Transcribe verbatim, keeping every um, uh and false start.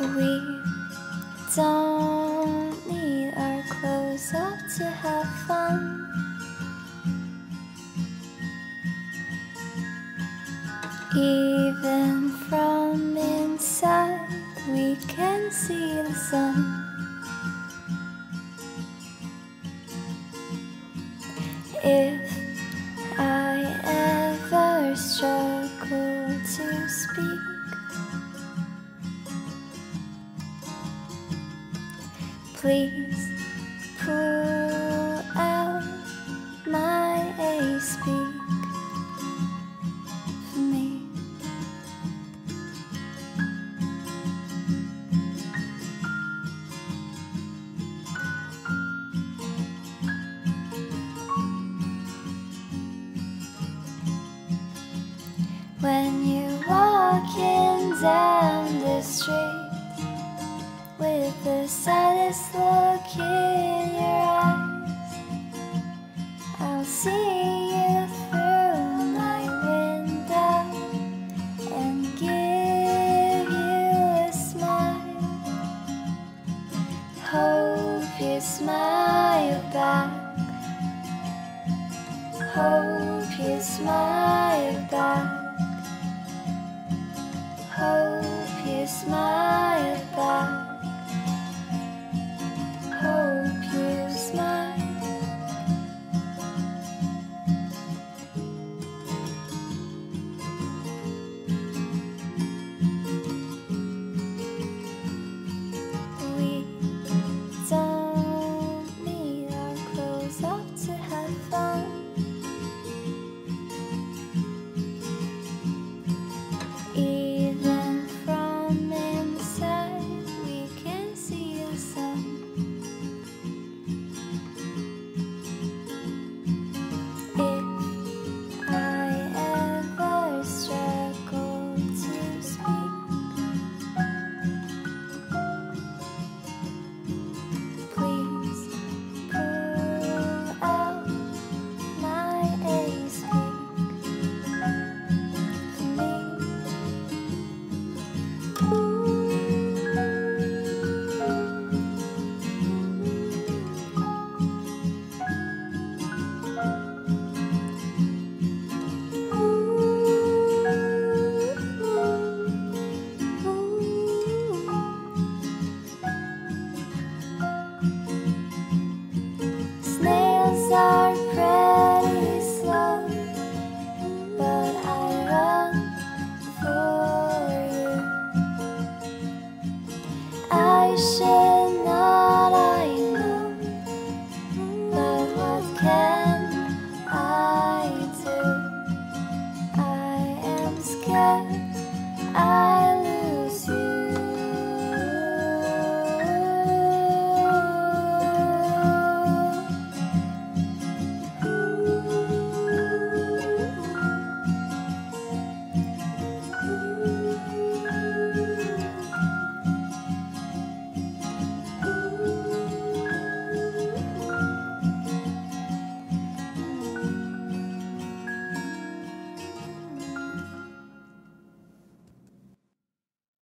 We don't need our clothes up to have fun. Even from inside we can see the sun. If I ever struggle to speak, please pull out my A, speak for me. When you're walking down the street with the saddest look in your eyes, I'll see you through my window and give you a smile. Hope you smile back. Hope you smile back. Hope you smile.